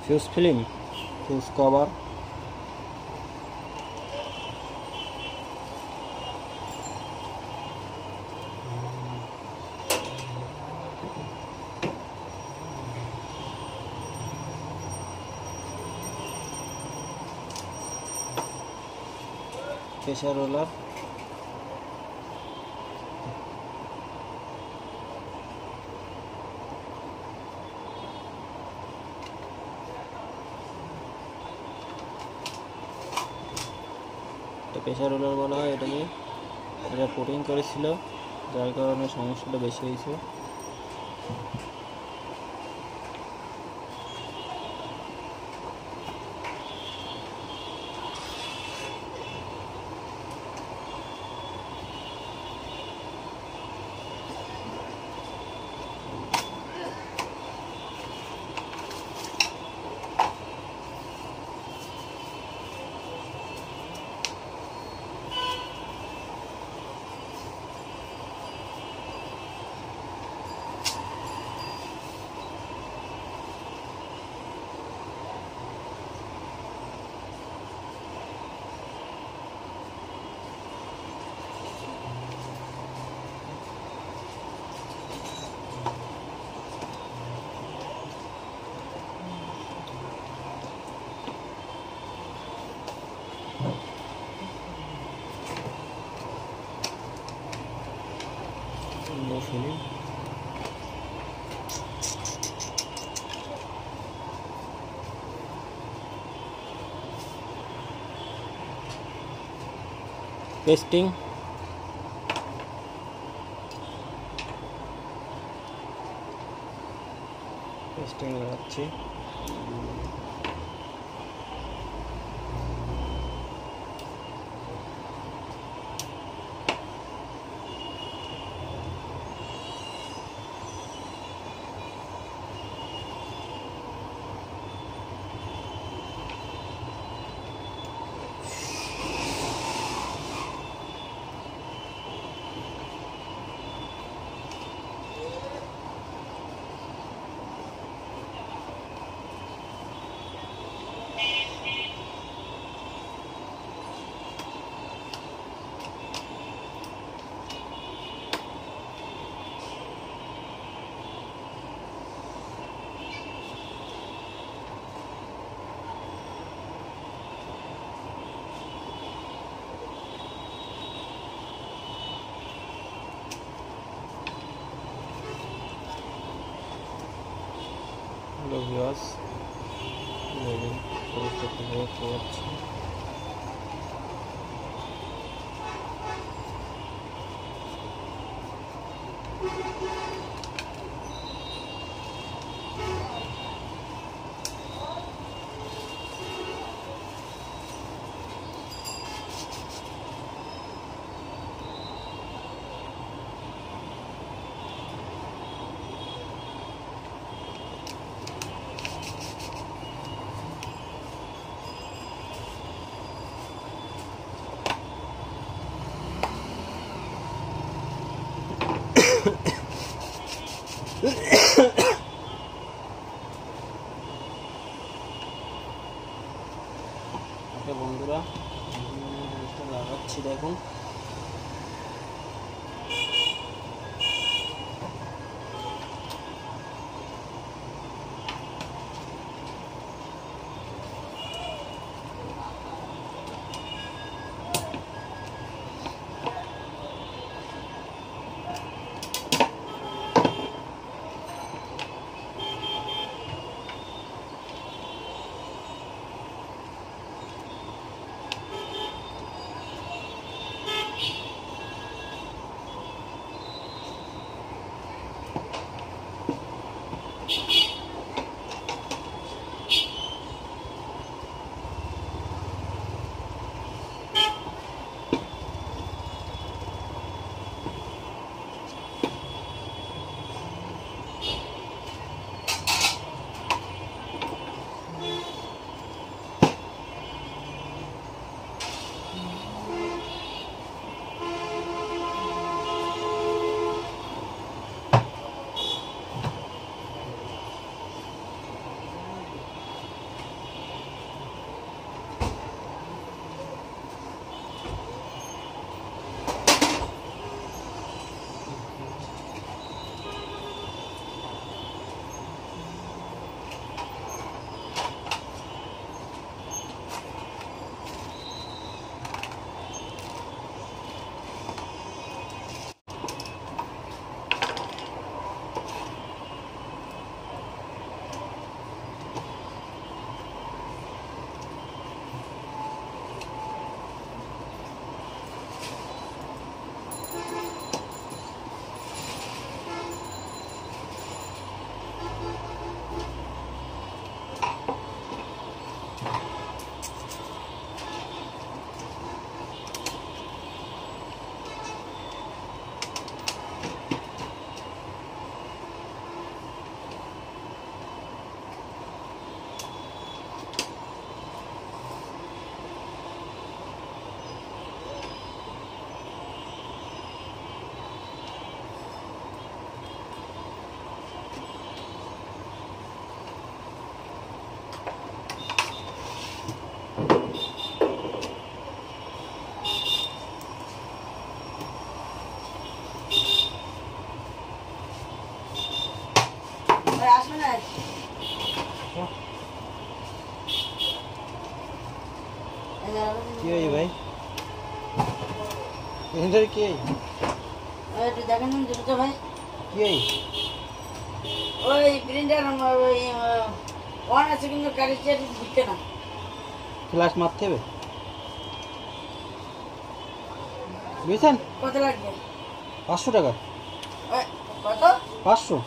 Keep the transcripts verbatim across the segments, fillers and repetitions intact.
Fuse film, fuse cover, pressure roller, pressure roller বলা হয় এটাকে। এটা কোটিং করেছিল যার কারণে সমস্যাটা বেশি হয়েছে। ফিল্ম পেস্টিং, পেস্টিং লাগাচ্ছি। হ্যালো ভিউয়ার্স, করছি বন্ধুরা, লাগাচ্ছি দেখুন। কি হয়েছে ভাই? প্রিন্টার কি একটু দেখেন দুটো ভাই। কি হয়েছে? ওই প্রিন্টার ওই অন আছে কিন্তু কারিচার দিতে না। ফ্ল্যাশ মারতে হবে বুঝছেন? কত লাগবে? পাঁচশো টাকা। কত? পাঁচশো।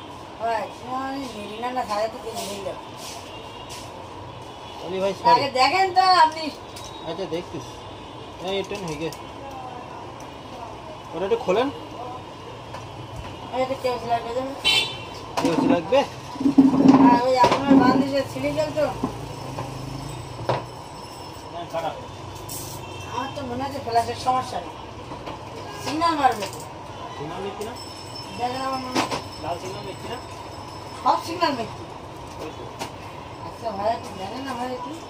না না সাড়ে তো কিনে নিয়ে যাও। ভাই আগে দেখেন তো আপনি। আচ্ছা দেখতেছি। হ্যাঁ এটা হয়ে গেছে। ওটা একটু খোলেন। এটা কেউ লাগবে তো? কেউ লাগবে? আর ওই আপনার বান্দিশে ছিঁড়ে গেল তো। আমার তো মনে হচ্ছে ফ্ল্যাশের সমস্যা নেই। সিগন্যাল মারবে তো। সিগন্যাল মেট্টি না? দেখেন আমার মনে লাল সিগন্যাল মেট্টি না? সব সিগন্যাল মেট্টি। আচ্ছা ভাই একটু জানেন না ভাই একটু?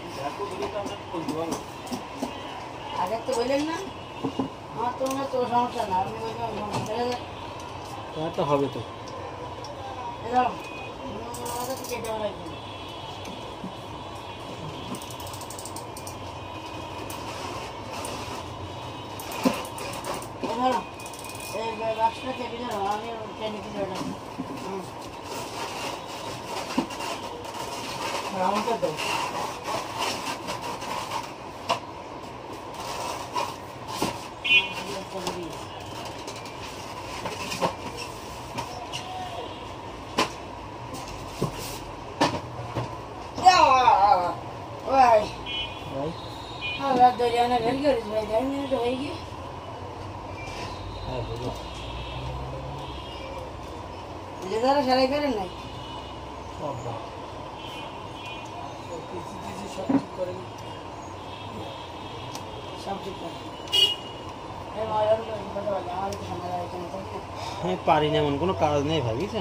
আগে তো বললেন না? আমার তো মনে হচ্ছে সমস্যা না। আপনি বলবেন সমস্যা তো হবে তো। এরকম আমাদের তো কেটে লাগবে। এই বাক্সটা চেপে ধরো, আমি ট্রেনে কিনে রাখবো। আমাকে দাও। ভাই ভাই আমরা দরিয়ানা ঘর করিস ভাই, দেড় মিনিট হয়ে গিয়ে। হ্যাঁ বলো। লেজারে সেলাই করেন নাই? সব সব ঠিক করে। আমি পারি না, এমন কোনো কাজ নেই ভাই বুঝছেন?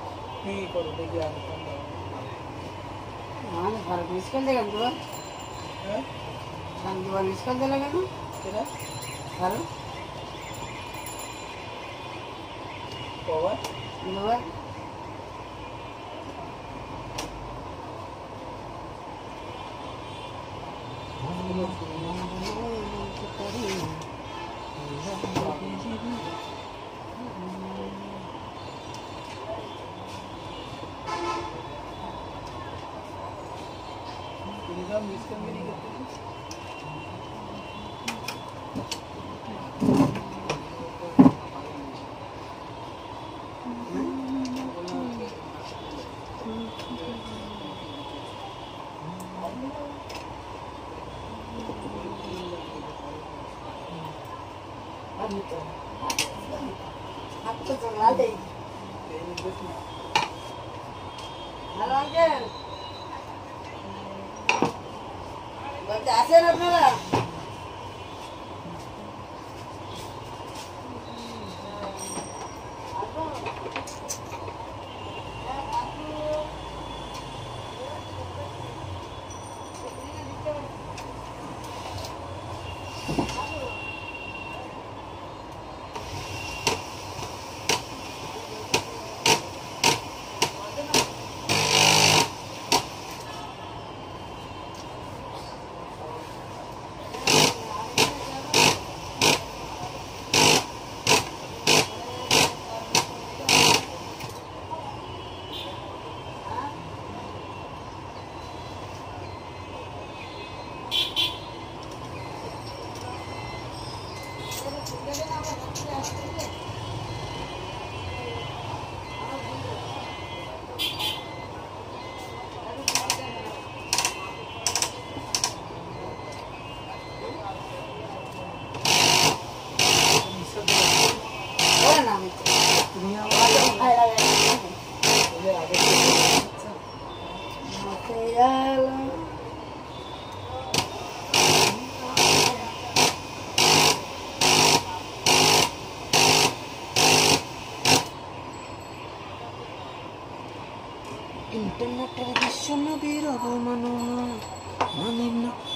মানে ভালো মিস করতে গেল তো? হ্যাঁ দুবার মিস করতে লাগে না? সেটা ভালো দুবার হ্যালো আঙ্কেল, বলতে আসেন আপনারা? ইন্টারনেটের বিশ্ব নবীর অবমাননা মানিব না।